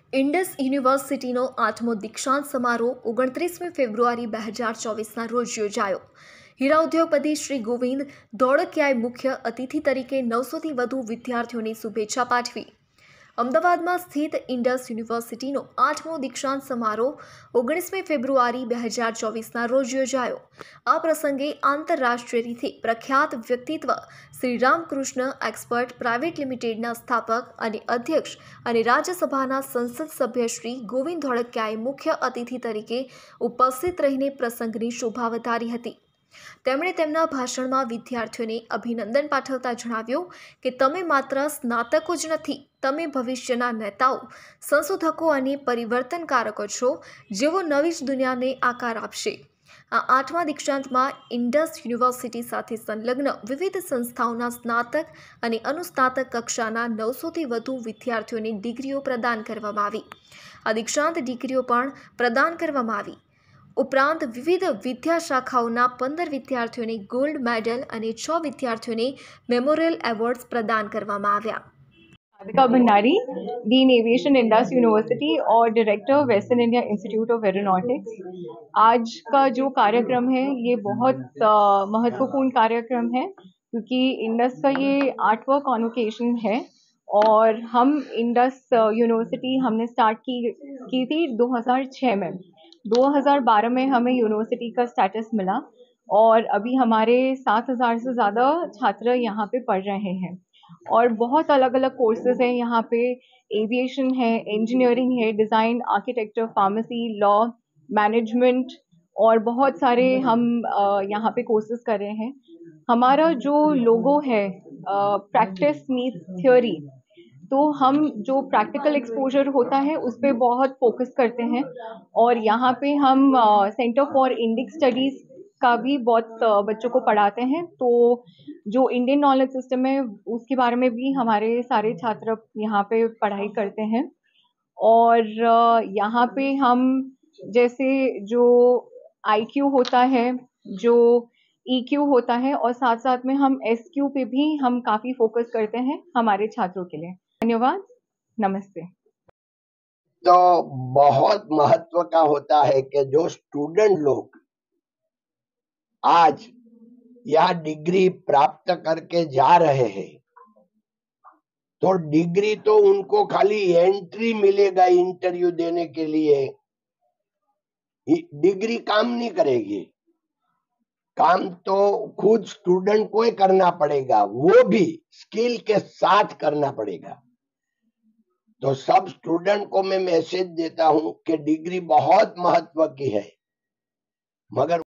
ઇન્ડસ યુનિવર્સિટીનો 8મો દીક્ષાંત સમારોહ 29મી ફેબ્રુઆરી 2024ના રોજ યોજાયો। હીરા ઉદ્યોગપતિ શ્રી ગોવિંદ ધોળકિયાએ મુખ્ય અતિથિ તરીકે 900થી વધુ વિદ્યાર્થીઓને શુભેચ્છા પાઠવી। અમદાવાદમાં સ્થિત ઇન્ડસ યુનિવર્સિટીનો 8મો દીક્ષાંત સમારોહ 19મી ફેબ્રુઆરી 2024ના રોજ યોજાયો। આ પ્રસંગે આંતરરાષ્ટ્રીય રીતે પ્રખ્યાત વ્યક્તિત્વ શ્રી રામકૃષ્ણ એક્સપર્ટ પ્રાઇવેટ લિમિટેડના સ્થાપક અને અધ્યક્ષ અને રાજ્યસભાના સંસદ સભ્ય શ્રી ગોવિંદ ધોળકિયાએ મુખ્ય અતિથિ તરીકે ઉપસ્થિત રહીને પ્રસંગની શોભા વધારી હતી। તેમણે તેમના ભાષણમાં વિદ્યાર્થીઓને અભિનંદન પાઠવતા જણાવ્યું કે તમે માત્ર સ્નાતકો જ નથી, તમે ભવિષ્યના નેતાઓ, સંશોધકો અને પરિવર્તનકારકો છો, જેઓ નવી જ દુનિયાને આકાર આપશે। આ 8મા દીક્ષાંતમાં ઇન્ડસ યુનિવર્સિટી સાથે સંલગ્ન વિવિધ સંસ્થાઓના સ્નાતક અને અનુસ્નાતક કક્ષાના 900થી વધુ વિદ્યાર્થીઓને ડિગ્રીઓ પ્રદાન કરવામાં આવી। આ દીક્ષાંત ડિગ્રીઓ પણ પ્રદાન કરવામાં આવી। ઉપરાંત વિવિધ વિદ્યા શાખાઓના 15 વિદ્યાર્થીઓને ગોલ્ડ મેડલ અને 6 વિદ્યાર્થીઓને મેમોરિયલ એવોર્ड्स प्रदान કરવામાં આવ્યા। Radhika Bhandari, dean aviation Indus university और director western India institute of aeronautics. आज का जो कार्यक्रम है ये बहुत महत्वपूर्ण कार्यक्रम है क्योंकि इंडस का ये 8वां कॉन्वोकेशन है और हम इंडस यूनिवर्सिटी हमने स्टार्ट की थी 2006 में। 2012 में हमें यूनिवर्सिटी का स्टेटस मिला और अभी हमारे 7,000 से ज़्यादा छात्र यहाँ पे पढ़ रहे हैं और बहुत अलग अलग कोर्सेज हैं यहाँ पे। एविएशन है, इंजीनियरिंग है, design, architecture, pharmacy, law, management और बहुत सारे हम यहाँ पे कोर्सेज कर रहे हैं। हमारा जो लोगो है प्रैक्टिस मीट्स थ्योरी, तो हम जो प्रैक्टिकल एक्सपोजर होता है उस पर बहुत फोकस करते हैं और यहाँ पे हम सेंटर फॉर इंडिक स्टडीज़ का भी बहुत बच्चों को पढ़ाते हैं। तो जो इंडियन नॉलेज सिस्टम है उसके बारे में भी हमारे सारे छात्र यहाँ पे पढ़ाई करते हैं और यहाँ पे हम जैसे जो IQ होता है, जो EQ होता है और साथ साथ में हम SQ पे भी हम काफ़ी फोकस करते हैं हमारे छात्रों के लिए। धन्यवाद, नमस्ते। तो बहुत महत्व का होता है कि जो स्टूडेंट लोग आज यह डिग्री प्राप्त करके जा रहे हैं, तो डिग्री तो उनको खाली एंट्री मिलेगा इंटरव्यू देने के लिए, डिग्री काम नहीं करेगी। काम तो खुद स्टूडेंट को ही करना पड़ेगा, वो भी स्किल के साथ करना पड़ेगा। तो सब स्टूडेंट को मैं मैसेज देता हूं कि डिग्री बहुत महत्व की है, मगर